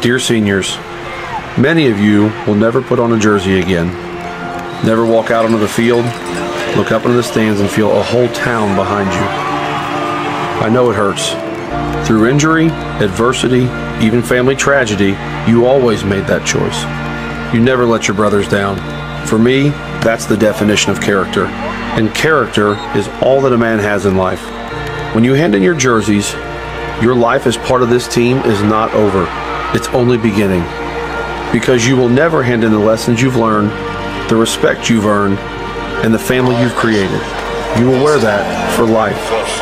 Dear seniors, many of you will never put on a jersey again. Never walk out onto the field, look up into the stands and feel a whole town behind you. I know it hurts. Through injury, adversity, even family tragedy, you always made that choice. You never let your brothers down. For me, that's the definition of character. And character is all that a man has in life. When you hand in your jerseys, your life as part of this team is not over. It's only beginning. Because you will never hand in the lessons you've learned, the respect you've earned, and the family you've created. You will wear that for life.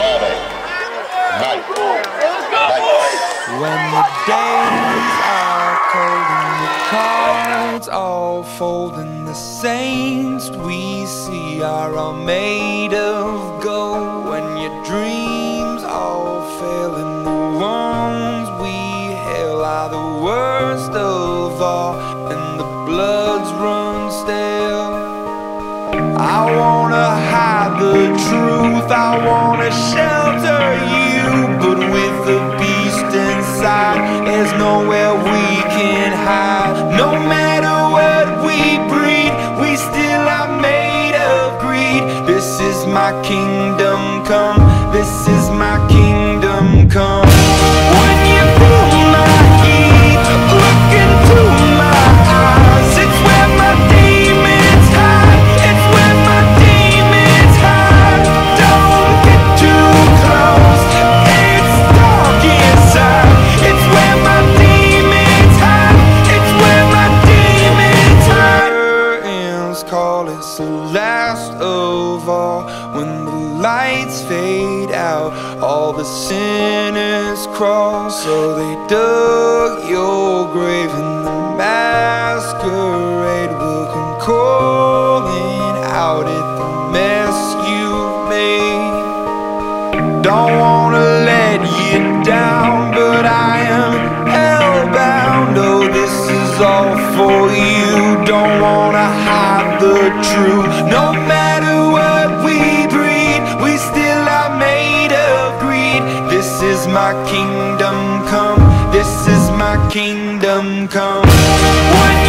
When the days are cold and the cards all fold and the saints we see are all made of gold, when your dreams all fail and the ones we hail are the worst of all and the bloods run stale, I wanna hide the truth, I wanna shelter you, but with the beast inside, there's nowhere we can hide. No matter what we breed, we still are made of greed. This is my kingdom come, this is my kingdom come. When you feel my heat, look into my eyes, it's where my demons hide, it's where my demons hide. Don't get too close, it's dark inside, it's where my demons hide, it's where my demons hide. Curtains call, it's the last of all. When the lights fade out, all the sinners crawl. So they dug your grave and the masquerade will come calling out at the mess you've made. Don't wanna let you down, but I am hellbound. Oh, this is all for you. Don't wanna hide the truth. No matter what we breed, we still are made of greed. This is my kingdom come, this is my kingdom come. When